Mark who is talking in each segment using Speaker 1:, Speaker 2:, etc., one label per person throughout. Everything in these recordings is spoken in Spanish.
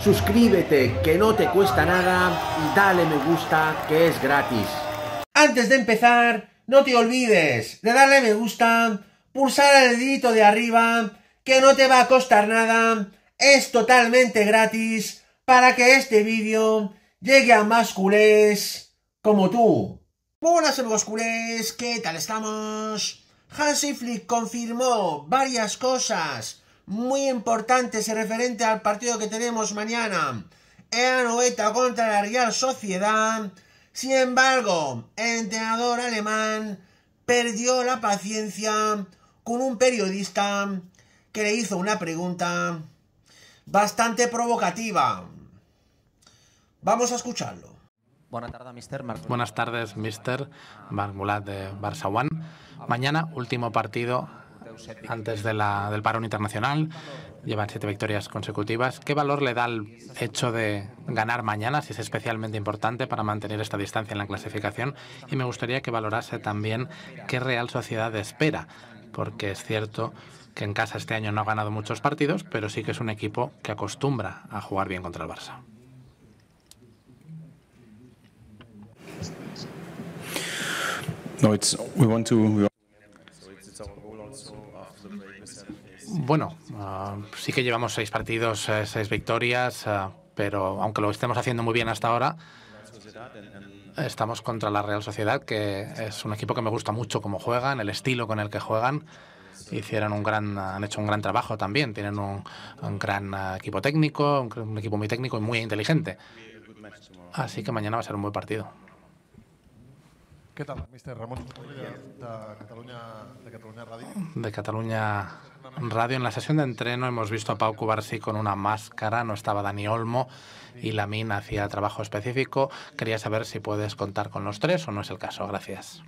Speaker 1: suscríbete, que no te cuesta nada, y dale me gusta, que es gratis. Antes de empezar, no te olvides de darle me gusta, pulsar el dedito de arriba, que no te va a costar nada, es totalmente gratis, para que este vídeo llegue a más culés como tú. Buenas amigos culés, ¿qué tal estamos? Hansi Flick confirmó varias cosas muy importantes en referente al partido que tenemos mañana en Anoeta contra la Real Sociedad. Sin embargo, el entrenador alemán perdió la paciencia con un periodista que le hizo una pregunta bastante provocativa. Vamos a escucharlo.
Speaker 2: Buenas tardes, Mister Marc Mulat de Barça One. Mañana, último partido antes del parón internacional. Llevan 7 victorias consecutivas. ¿Qué valor le da el hecho de ganar mañana, si es especialmente importante para mantener esta distancia en la clasificación? Y me gustaría que valorase también qué Real Sociedad espera, porque es cierto que en casa este año no ha ganado muchos partidos, pero sí que es un equipo que acostumbra a jugar bien contra el Barça. Bueno, sí que llevamos 6 partidos, 6 victorias, pero aunque lo estemos haciendo muy bien hasta ahora, estamos contra la Real Sociedad, que es un equipo que me gusta mucho cómo juegan, el estilo con el que juegan. Han hecho un gran trabajo también, tienen un gran equipo técnico, un equipo muy técnico y muy inteligente. Así que mañana va a ser un buen partido.
Speaker 3: ¿Qué tal, Mister Ramon de Catalunya Radio?
Speaker 2: De Catalunya Radio. En la sesión de entreno hemos visto a Pau Cubarsí con una máscara, no estaba Dani Olmo y Lamine hacía trabajo específico. Quería saber si puedes contar con los 3 o no es el caso. Gracias.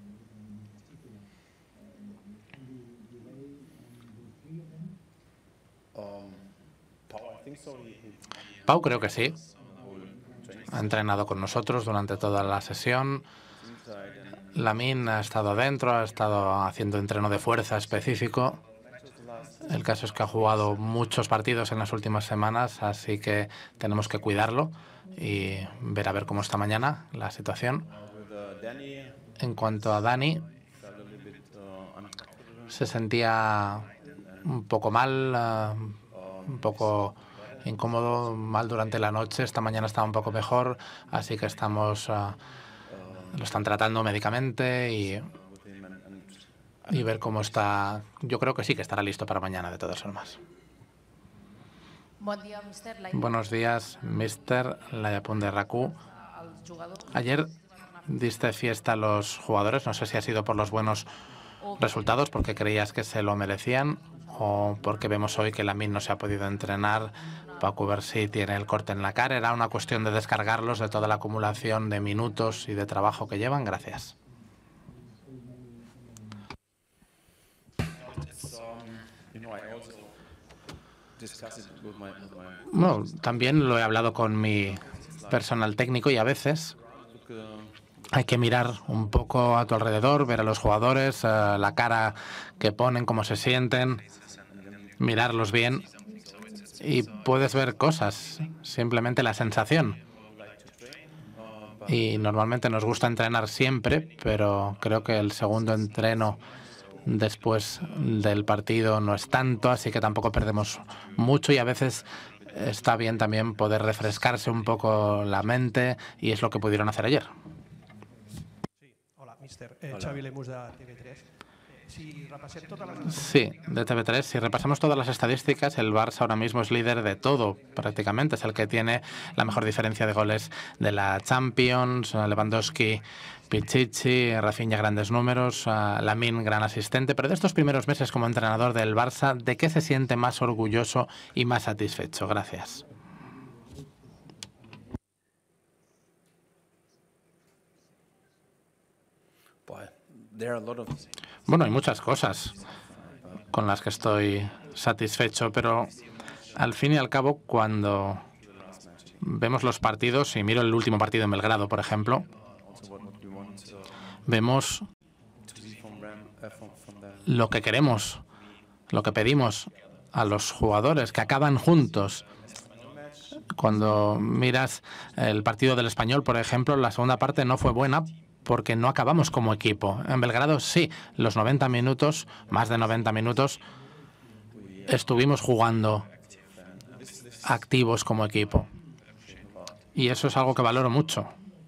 Speaker 2: Pau creo que sí. Ha entrenado con nosotros durante toda la sesión. Lamine ha estado dentro, ha estado haciendo entreno de fuerza específico. El caso es que ha jugado muchos partidos en las últimas semanas, así que tenemos que cuidarlo y ver a ver cómo está mañana la situación. En cuanto a Dani, se sentía un poco mal, un poco incómodo, mal durante la noche. Esta mañana estaba un poco mejor, así que lo están tratando médicamente y ver cómo está. Yo creo que sí que estará listo para mañana, de todas formas. Buenos días, Mister Layapun de RACU. Ayer diste fiesta a los jugadores. No sé si ha sido por los buenos resultados, porque creías que se lo merecían, o porque vemos hoy que Lamine no se ha podido entrenar. Pau Cubarsí tiene el corte en la cara. ¿Era una cuestión de descargarlos de toda la acumulación de minutos y de trabajo que llevan? Gracias. Bueno, también lo he hablado con mi personal técnico y a veces hay que mirar un poco a tu alrededor, ver a los jugadores, la cara que ponen, cómo se sienten, mirarlos bien y puedes ver cosas, simplemente la sensación. Y normalmente nos gusta entrenar siempre, pero creo que el segundo entreno después del partido no es tanto, así que tampoco perdemos mucho y a veces está bien también poder refrescarse un poco la mente y es lo que pudieron hacer ayer.
Speaker 3: Sí, hola, Mister. Xavi Lemus de TV3.
Speaker 2: Sí, de TV3. Si repasamos todas las estadísticas, el Barça ahora mismo es líder de todo, prácticamente. Es el que tiene la mejor diferencia de goles de la Champions. Lewandowski, Pichichi, Rafinha, grandes números, Lamine, gran asistente. Pero de estos primeros meses como entrenador del Barça, ¿de qué se siente más orgulloso y más satisfecho? Gracias. Bueno, hay muchas cosas con las que estoy satisfecho, pero al fin y al cabo, cuando vemos los partidos, y miro el último partido en Belgrado, por ejemplo, vemos lo que queremos, lo que pedimos a los jugadores, que acaban juntos. Cuando miras el partido del Español, por ejemplo, la segunda parte no fue buena porque no acabamos como equipo. En Belgrado sí, los 90 minutos, más de 90 minutos, estuvimos jugando activos como equipo. Y eso es algo que valoro mucho,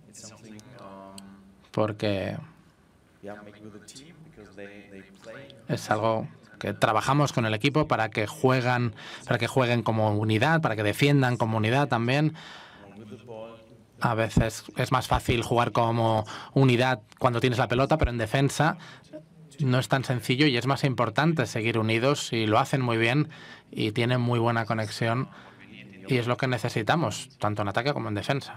Speaker 2: porque es algo que trabajamos con el equipo para que jueguen como unidad, para que defiendan como unidad también. A veces es más fácil jugar como unidad cuando tienes la pelota, pero en defensa no es tan sencillo y es más importante seguir unidos, y lo hacen muy bien y tienen muy buena conexión, y es lo que necesitamos, tanto en ataque como en defensa.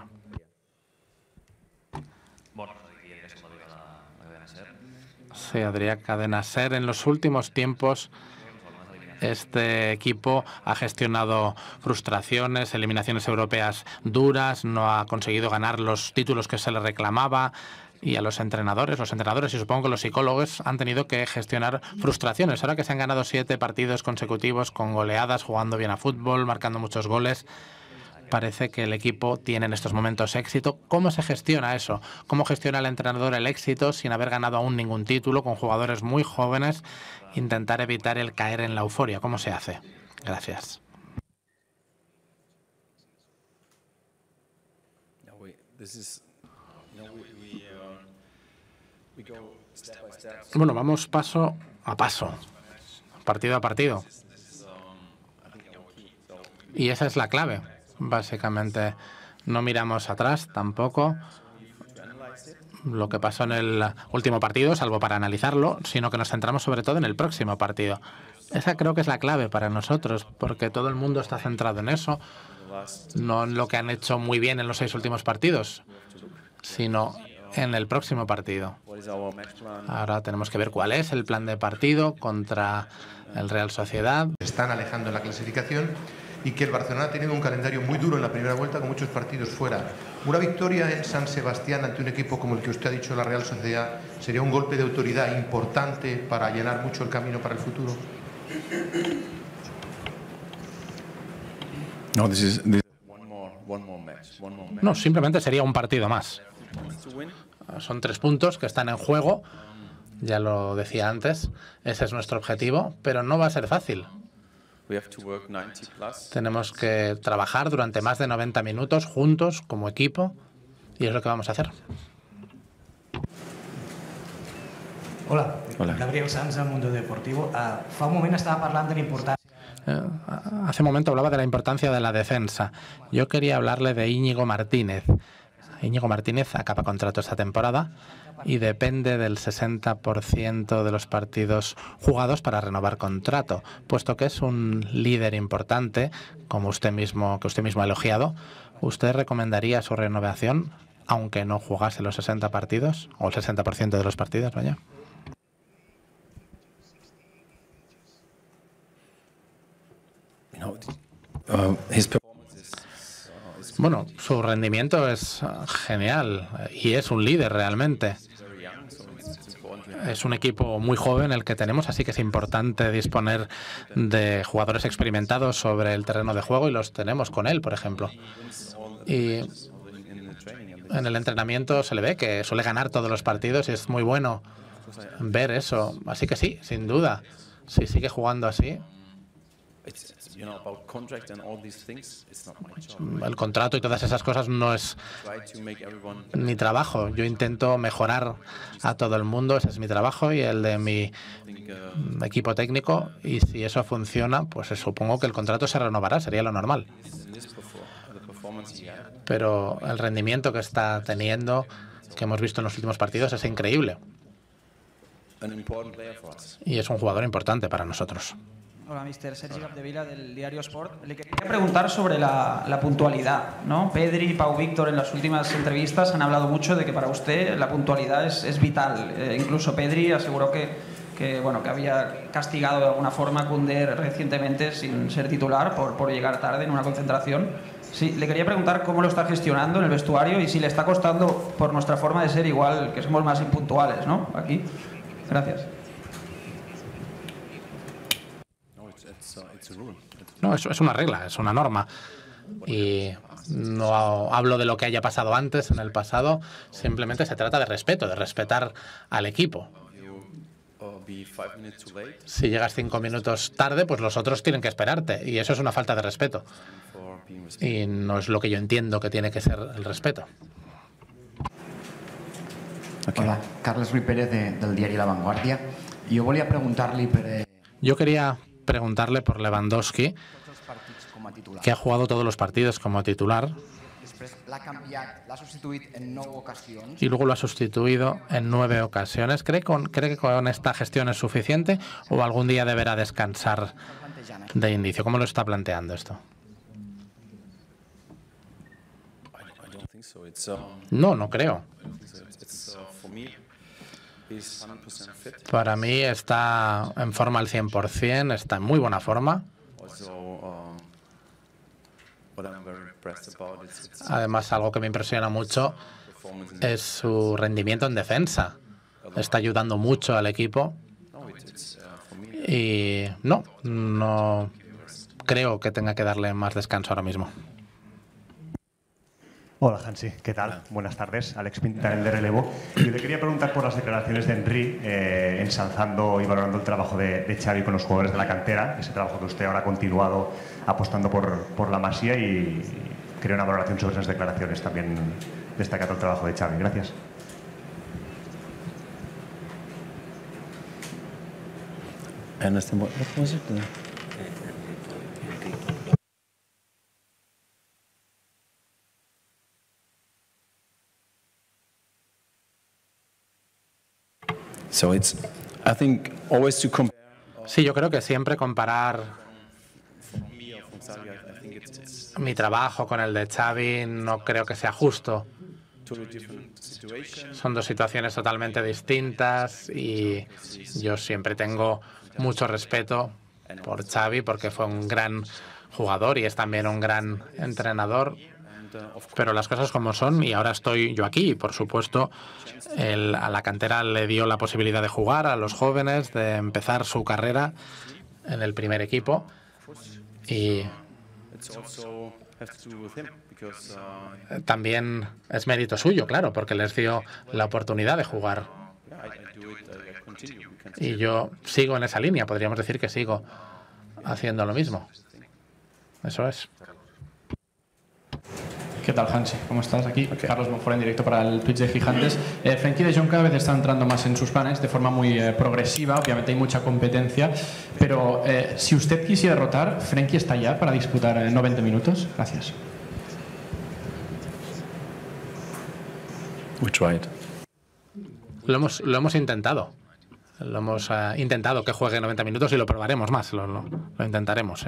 Speaker 2: Sí, Adrià Cadena Ser. En los últimos tiempos este equipo ha gestionado frustraciones, eliminaciones europeas duras, no ha conseguido ganar los títulos que se le reclamaba, y a los entrenadores y supongo que los psicólogos han tenido que gestionar frustraciones. Ahora que se han ganado 7 partidos consecutivos con goleadas, jugando bien a fútbol, marcando muchos goles, parece que el equipo tiene en estos momentos éxito. ¿Cómo se gestiona eso? ¿Cómo gestiona el entrenador el éxito sin haber ganado aún ningún título, con jugadores muy jóvenes? Intentar evitar el caer en la euforia. ¿Cómo se hace? Gracias. Bueno, vamos paso a paso, partido a partido. Y esa es la clave. Básicamente, no miramos atrás tampoco lo que pasó en el último partido, salvo para analizarlo, sino que nos centramos sobre todo en el próximo partido. Esa creo que es la clave para nosotros, porque todo el mundo está centrado en eso, no en lo que han hecho muy bien en los 6 últimos partidos, sino en el próximo partido. Ahora tenemos que ver cuál es el plan de partido contra el Real Sociedad.
Speaker 4: Están alejando en la clasificación y que el Barcelona ha tenido un calendario muy duro en la primera vuelta, con muchos partidos fuera. Una victoria en San Sebastián ante un equipo como el que usted ha dicho, la Real Sociedad, sería un golpe de autoridad importante para llenar mucho el camino para el futuro.
Speaker 2: No, simplemente sería un partido más. Son 3 puntos que están en juego, ya lo decía antes, ese es nuestro objetivo, pero no va a ser fácil. Tenemos que trabajar durante más de 90 minutos juntos como equipo, y es lo que vamos a hacer.
Speaker 5: Hola. Gabriel Sanz, del Mundo Deportivo. Fa un moment estava parlant de la importancia.
Speaker 2: Hace un momento hablaba de la importancia de la defensa. Yo quería hablarle de Íñigo Martínez. Íñigo Martínez acaba contrato esta temporada y depende del 60% de los partidos jugados para renovar contrato, puesto que es un líder importante, como usted mismo ha elogiado. ¿Usted recomendaría su renovación, aunque no jugase los 60 partidos, o el 60% de los partidos, vaya? Bueno, su rendimiento es genial y es un líder realmente. Es un equipo muy joven el que tenemos, así que es importante disponer de jugadores experimentados sobre el terreno de juego, y los tenemos con él, por ejemplo. Y en el entrenamiento se le ve que suele ganar todos los partidos y es muy bueno ver eso. Así que sí, sin duda, si sigue jugando así. El contrato y todas esas cosas no es mi trabajo. Yo intento mejorar a todo el mundo, ese es mi trabajo y el de mi equipo técnico, y si eso funciona, pues supongo que el contrato se renovará, sería lo normal. Pero el rendimiento que está teniendo, que hemos visto en los últimos partidos, es increíble. Y es un jugador importante para nosotros.
Speaker 6: Hola, mister. Sergi Capdevila, del diario Sport. Le quería preguntar sobre la puntualidad, ¿no? Pedri y Pau Víctor en las últimas entrevistas han hablado mucho de que para usted la puntualidad es vital. Incluso Pedri aseguró que había castigado de alguna forma a Koundé recientemente sin ser titular por llegar tarde en una concentración. Sí, le quería preguntar cómo lo está gestionando en el vestuario y si le está costando, por nuestra forma de ser, igual que somos más impuntuales, ¿no? Aquí. Gracias.
Speaker 2: No, es una regla, es una norma. Y no hablo de lo que haya pasado antes, en el pasado. Simplemente se trata de respeto, de respetar al equipo. Si llegas 5 minutos tarde, pues los otros tienen que esperarte. Y eso es una falta de respeto. Y no es lo que yo entiendo que tiene que ser el respeto.
Speaker 7: Hola, Carles Ruiz Pérez del diario La Vanguardia.
Speaker 2: Yo quería preguntarle por Lewandowski, que ha jugado todos los partidos como titular y luego lo ha sustituido en 9 ocasiones. ¿Cree que con esta gestión es suficiente o algún día deberá descansar de inicio? ¿Cómo lo está planteando esto? No creo. Para mí está en forma al 100%, está en muy buena forma. Además, algo que me impresiona mucho es su rendimiento en defensa. Está ayudando mucho al equipo. Y no creo que tenga que darle más descanso ahora mismo.
Speaker 8: Hola, Hansi. ¿Qué tal? Buenas tardes. Alex Pintarel de Relevo. Yo le quería preguntar por las declaraciones de Henry, ensalzando y valorando el trabajo de Xavi con los jugadores de la cantera, ese trabajo que usted ahora ha continuado apostando por la Masía, y quería una valoración sobre esas declaraciones, también destacando el trabajo de Xavi. Gracias.
Speaker 2: Sí, yo creo que siempre comparar mi trabajo con el de Xavi no creo que sea justo. Son dos situaciones totalmente distintas y yo siempre tengo mucho respeto por Xavi porque fue un gran jugador y es también un gran entrenador. Pero las cosas como son, y ahora estoy yo aquí, y por supuesto a la cantera le dio la posibilidad de jugar a los jóvenes, de empezar su carrera en el primer equipo, y también es mérito suyo, claro, porque les dio la oportunidad de jugar. Y yo sigo en esa línea, podríamos decir que sigo haciendo lo mismo. Eso es.
Speaker 9: ¿Qué tal, Hansi? ¿Cómo estás? Aquí Carlos Monfort en directo para el Twitch de Gigantes. Frenkie de Jong cada vez está entrando más en sus planes de forma muy progresiva. Obviamente hay mucha competencia, pero si usted quisiera rotar, ¿Frenkie está ya para disputar 90 minutos? Gracias.
Speaker 2: Lo hemos intentado. Lo hemos intentado que juegue 90 minutos y lo probaremos más. Lo intentaremos.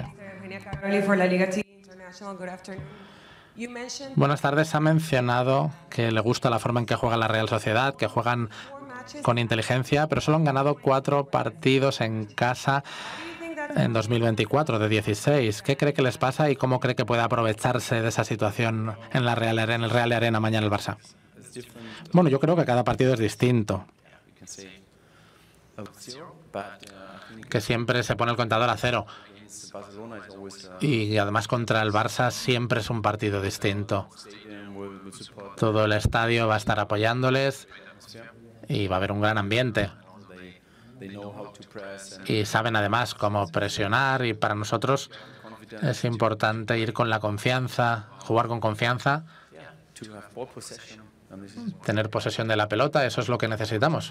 Speaker 2: Buenas tardes. Ha mencionado que le gusta la forma en que juega la Real Sociedad, que juegan con inteligencia, pero solo han ganado 4 partidos en casa en 2024 de 16. ¿Qué cree que les pasa y cómo cree que puede aprovecharse de esa situación en el Real Arena mañana el Barça? Bueno, yo creo que cada partido es distinto. Que siempre se pone el contador a 0. Y además contra el Barça siempre es un partido distinto. Todo el estadio va a estar apoyándoles y va a haber un gran ambiente. Y saben además cómo presionar, y para nosotros es importante ir con la confianza, jugar con confianza, tener posesión de la pelota. Eso es lo que necesitamos.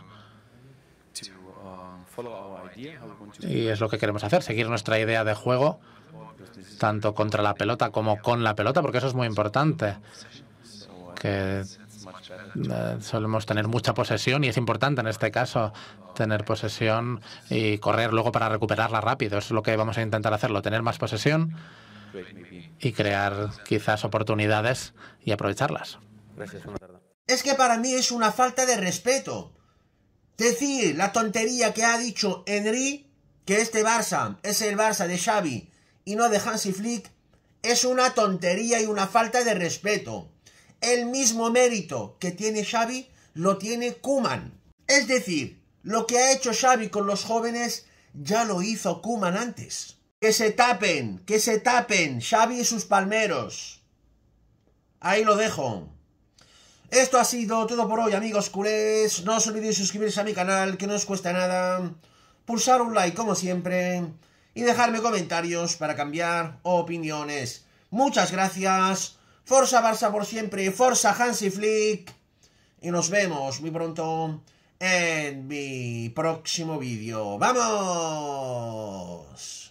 Speaker 2: Y es lo que queremos hacer, seguir nuestra idea de juego, tanto contra la pelota como con la pelota, porque eso es muy importante. Que solemos tener mucha posesión y es importante en este caso tener posesión y correr luego para recuperarla rápido. Eso es lo que vamos a intentar hacerlo, tener más posesión y crear quizás oportunidades y aprovecharlas.
Speaker 1: Es que para mí es una falta de respeto decir la tontería que ha dicho Henry, que este Barça es el Barça de Xavi y no de Hansi Flick. Es una tontería y una falta de respeto. El mismo mérito que tiene Xavi lo tiene Koeman. Es decir, lo que ha hecho Xavi con los jóvenes ya lo hizo Koeman antes. Que se tapen, Xavi y sus palmeros. Ahí lo dejo. Esto ha sido todo por hoy, amigos culés. No os olvidéis suscribiros a mi canal, que no os cuesta nada. Pulsar un like como siempre y dejarme comentarios para cambiar opiniones. Muchas gracias. Forza Barça por siempre, Forza Hansi Flick. Y nos vemos muy pronto en mi próximo vídeo. ¡Vamos!